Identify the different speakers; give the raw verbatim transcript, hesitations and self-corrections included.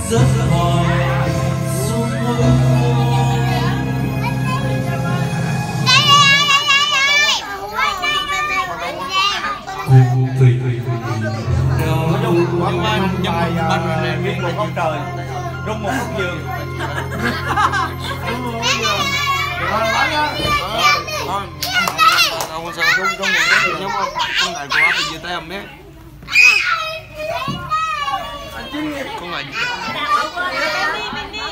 Speaker 1: rất hoài xuống môi. Cùng vì
Speaker 2: nói chung quán ban nhưng ban này riêng một góc trời rung một góc giường rung một góc giường rồi bán nha thôi không sao rung rung một góc giường giống không con này của áp gì tay không biết con này